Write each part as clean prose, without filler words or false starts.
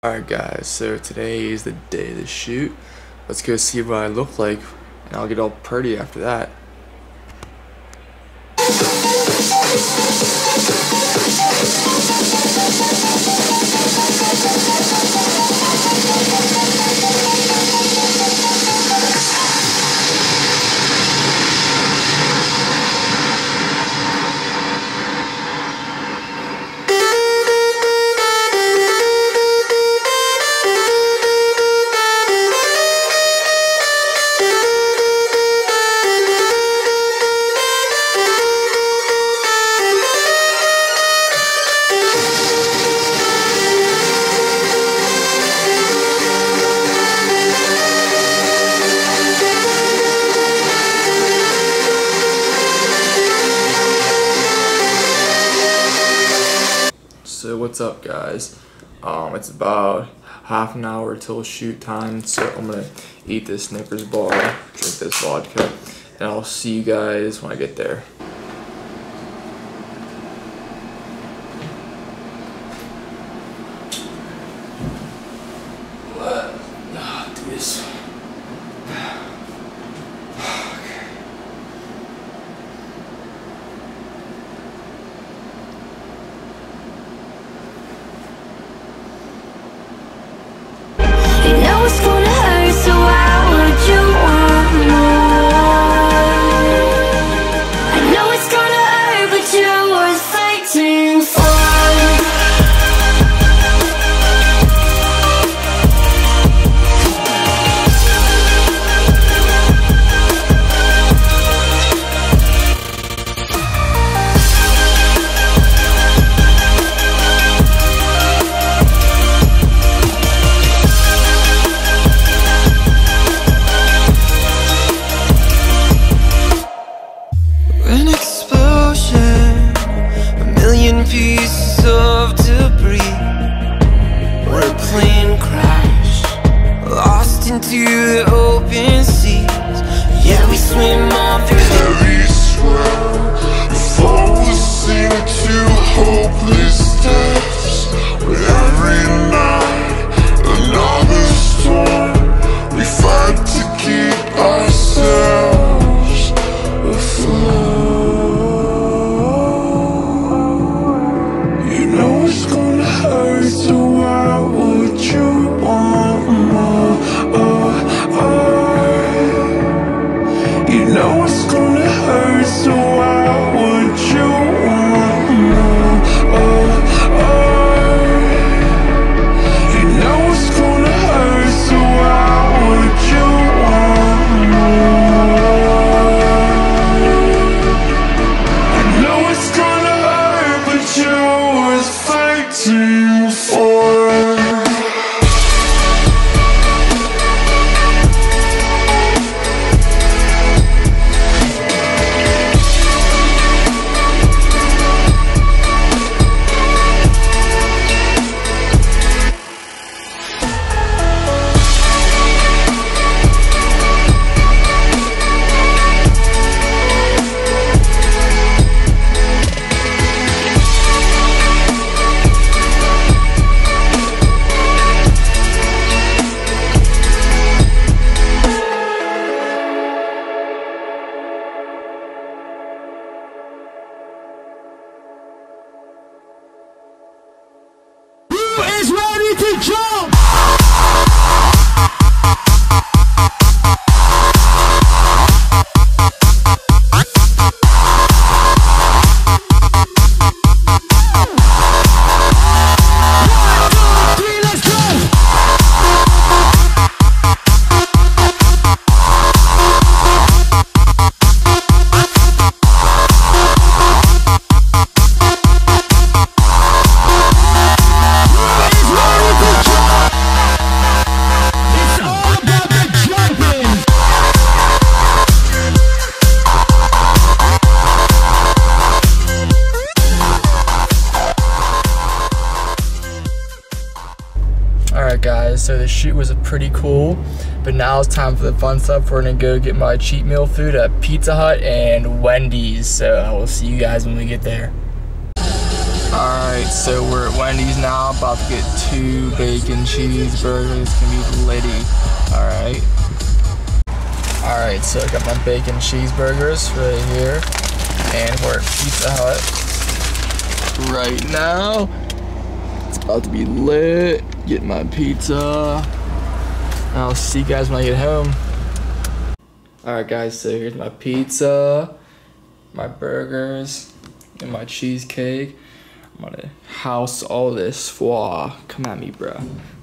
Alright guys, so today is the day of the shoot. Let's go see what I look like, and I'll get all pretty after that. So what's up guys, it's about half an hour till shoot time, so I'm gonna eat this Snickers bar, drink this vodka, and I'll see you guys when I get there. Do this. It's gonna hurt, so why would you want more? I know it's gonna hurt, but you're worth fighting for. An explosion, a million pieces of debris, or a plane crash, lost into the open seas. Yeah, we swim on through Heavy swell before we sink to hopeless depths. But every night, another storm, we fight to keep ourselves afloat. You know it's gonna hurt, so why would you want more? You know it's gonna hurt, so why would you want more? You know it's gonna hurt, so why would you want more? I know it's gonna hurt, but you're worth fighting for. Is ready to jump! Alright guys, so the shoot was pretty cool, but now it's time for the fun stuff. We're gonna go get my cheat meal food at Pizza Hut and Wendy's, so I will see you guys when we get there. Alright, so we're at Wendy's now, about to get 2 bacon cheeseburgers. It's gonna be litty. Alright. Alright, so I got my bacon cheeseburgers right here. And we're at Pizza Hut right now. It's about to be lit. Getting my pizza. I'll see you guys when I get home. Alright guys, so here's my pizza, my burgers, and my cheesecake. I'm gonna house all this foie. Come at me, bro.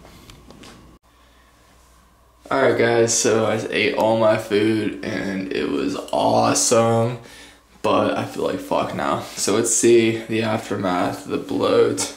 Alright guys, so I just ate all my food and it was awesome, but I feel like fuck now. So let's see the aftermath, the bloat.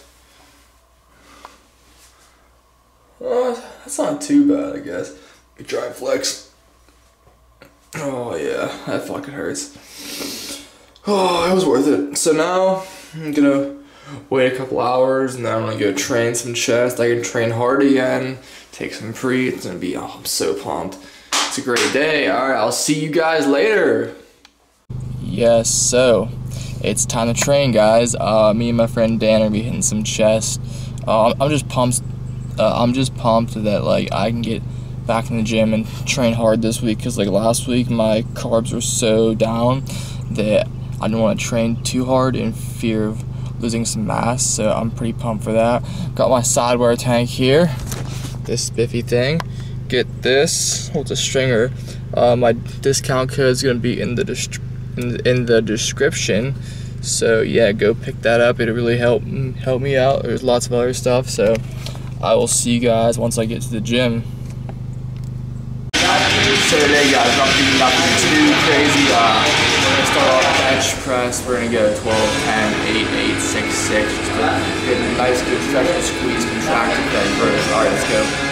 That's not too bad, I guess. You try and flex. Oh yeah, that fucking hurts. Oh, it was worth it. So now I'm gonna wait a couple hours and then I'm gonna go train some chest. I can train hard again, take some pre. It's gonna be, oh, I'm so pumped. It's a great day. Alright, I'll see you guys later. Yes, so it's time to train, guys. Me and my friend Dan are gonna be hitting some chest. I'm just pumped that like I can get back in the gym and train hard this week, because like last week my carbs were so down that I didn't want to train too hard in fear of losing some mass. So I'm pretty pumped for that. Got my sidewire tank here, this spiffy thing. Get this, it's a stringer. My discount code is going to be in the description. So yeah, go pick that up. It'll really help me out. There's lots of other stuff. So I will see you guys once I get to the gym. So today guys, nothing too crazy. We're gonna start off bench press. We're gonna go 12, 10, 8, 8, 6, 6. Just get a nice good stretch and squeeze, contract, and then burst. Alright, let's go.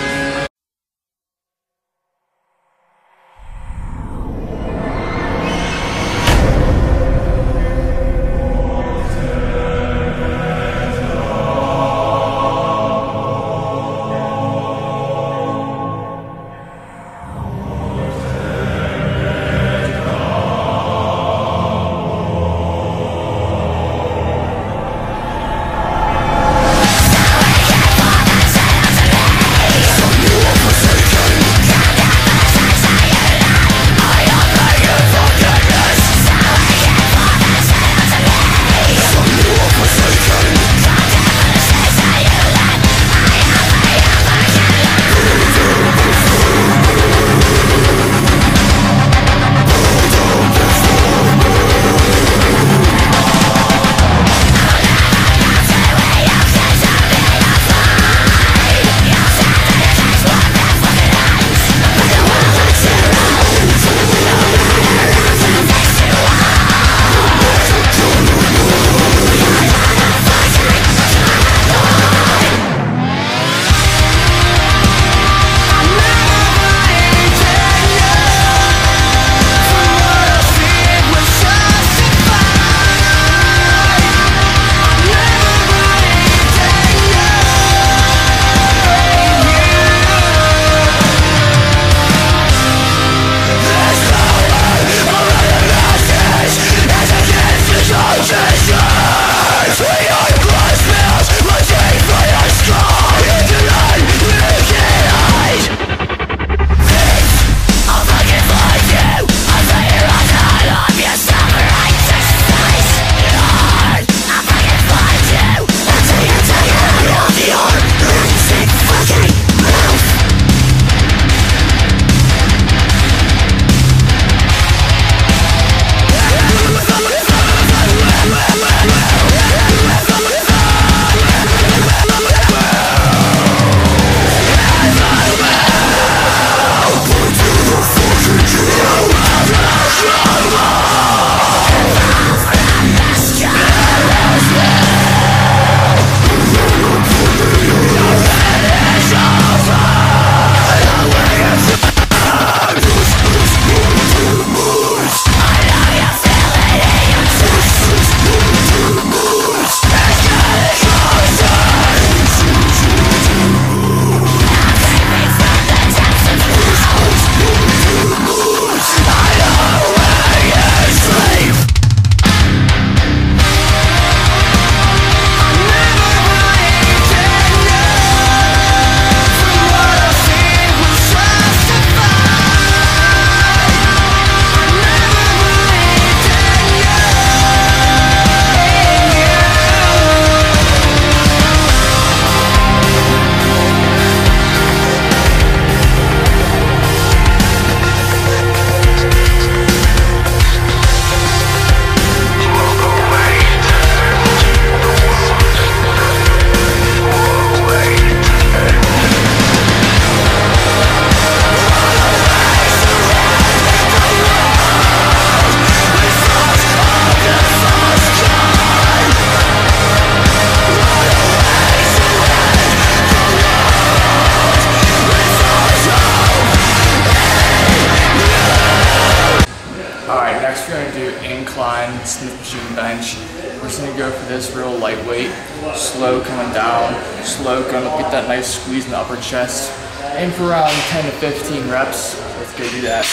Smith machine bench. We're just gonna go for this real lightweight, slow coming down, slow going up, get that nice squeeze in the upper chest. Aim for around 10 to 15 reps. Let's go do that.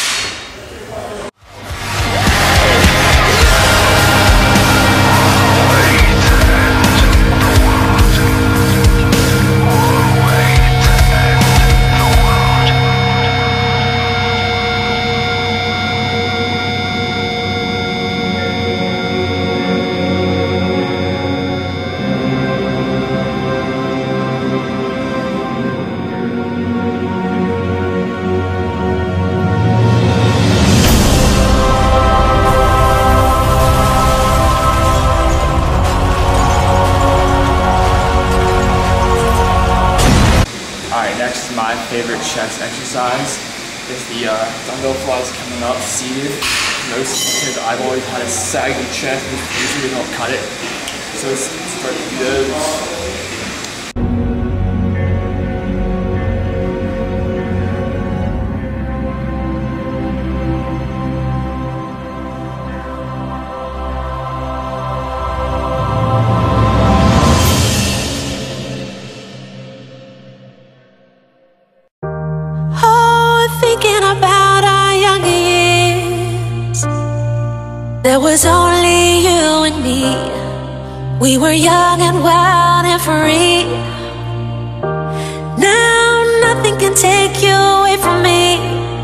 Next, my favorite chest exercise is the dumbbell flies coming up seated. Mostly because I've always had a saggy chest and usually don't cut it. So let's start to do those. Thinking about our younger years, there was only you and me. We were young and wild and free. Now nothing can take you away from me.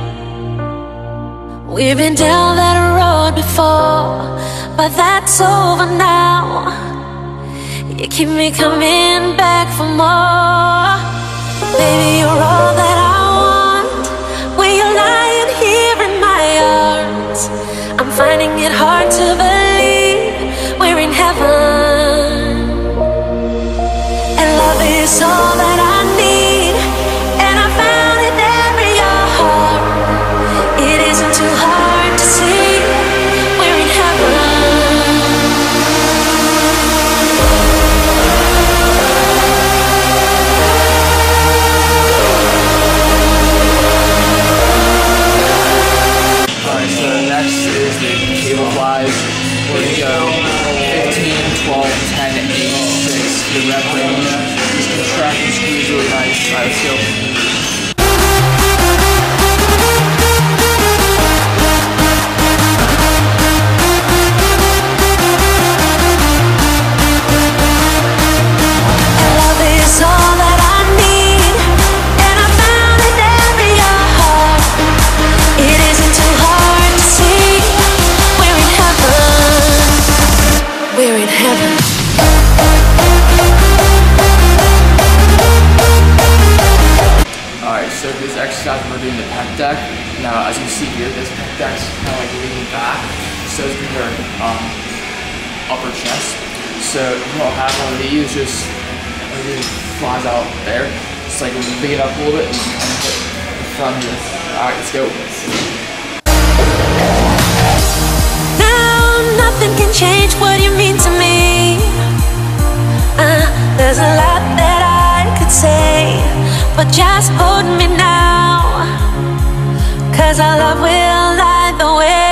We've been down that road before, but that's over now. You keep me coming back for more. Baby, you're all that I want. When you're lying here in my arms, I'm finding it hard to believe we're in heaven. And love is all that I need, and I found it there in your heart. It isn't too hard to see we're in heaven. We're gonna go 15, 12, 10, 8, 6, the rep range. Just contract and squeeze really nice. Alright, let's go. We're in heaven. Alright, so for this exercise we're doing the pec deck. Now as you see here, this pec deck's kind of like leaning back. So it's your upper chest. So what I'll have one of these just flies out there. It's like big it up a little bit and kind of put in front of this. Alright, let's go. Nothing can change what you mean to me. There's a lot that I could say, but just hold me now, 'cause our love will light the way.